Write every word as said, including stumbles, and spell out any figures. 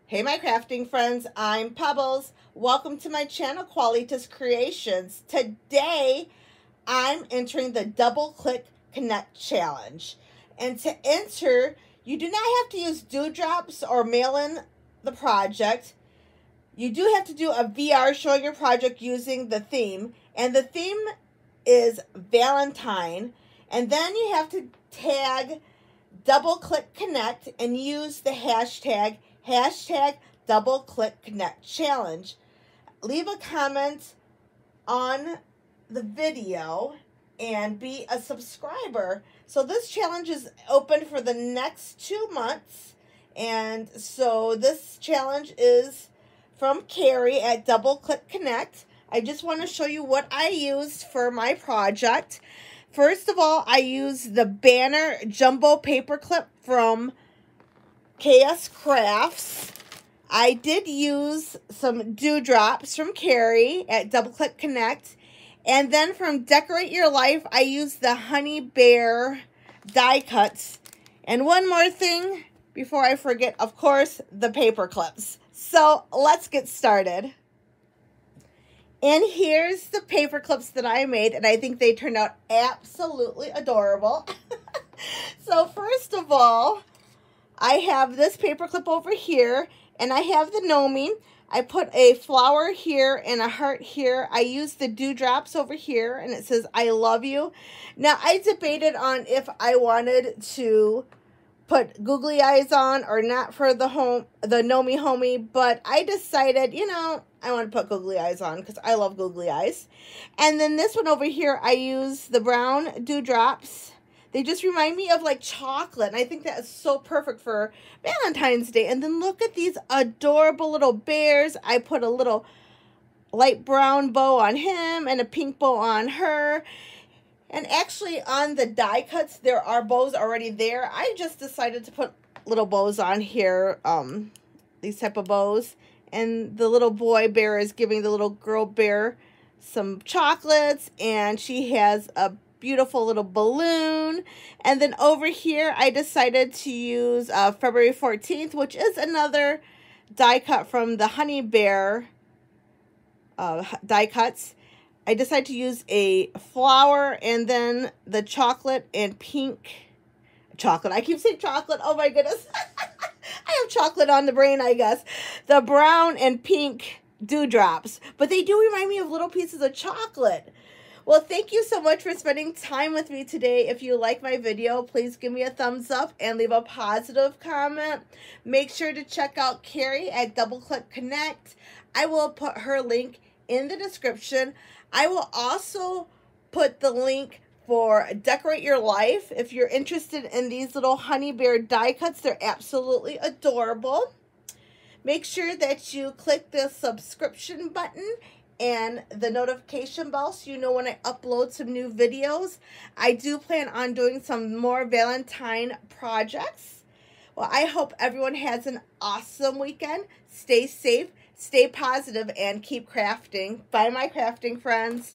Hey my crafting friends, I'm Pebbles. Welcome to my channel, Qualitas Creations. Today, I'm entering the Double Click Connect Challenge. And to enter, you do not have to use dewdrops or mail in the project. You do have to do a V R showing your project using the theme. And the theme is Valentine. And then you have to tag Double Click Connect and use the hashtag Hashtag Double Click Connect Challenge. Leave a comment on the video and be a subscriber. So this challenge is open for the next two months. And so this challenge is from Carrie at Double Click Connect. I just want to show you what I used for my project. First of all, I used the banner jumbo paper clip from K S Crafts. I did use some dewdrops from Carrie at Double Click Connect. And then from Decorate Your Life, I used the Honey Bear die cuts. And one more thing before I forget, of course, the paper clips. So let's get started. And here's the paper clips that I made, and I think they turned out absolutely adorable. So first of all, I have this paper clip over here, and I have the Nomi. I put a flower here and a heart here. I used the dewdrops over here, and it says, I love you. Now, I debated on if I wanted to put googly eyes on or not for the home, the Nomi Homie, but I decided, you know, I want to put googly eyes on because I love googly eyes. And then this one over here, I use the brown dewdrops. They just remind me of like chocolate, and I think that is so perfect for Valentine's Day. And then look at these adorable little bears. I put a little light brown bow on him and a pink bow on her. And actually on the die cuts, there are bows already there. I just decided to put little bows on here, um, these type of bows. And the little boy bear is giving the little girl bear some chocolates, and she has a beautiful little balloon. And then over here, I decided to use uh, February fourteenth, which is another die cut from the Honey Bear uh, die cuts. I decided to use a flower and then the chocolate and pink chocolate. I keep saying chocolate. Oh my goodness. I have chocolate on the brain, I guess. The brown and pink dewdrops. But they do remind me of little pieces of chocolate. Well, thank you so much for spending time with me today. If you like my video, please give me a thumbs up and leave a positive comment. Make sure to check out Carrie at Double Click Connect. I will put her link in the description. I will also put the link for Decorate Your Life. If you're interested in these little honey bear die cuts, they're absolutely adorable. Make sure that you click the subscription button and the notification bell so you know when I upload some new videos. I do plan on doing some more Valentine projects. Well, I hope everyone has an awesome weekend. Stay safe, stay positive, and keep crafting. Bye, my crafting friends.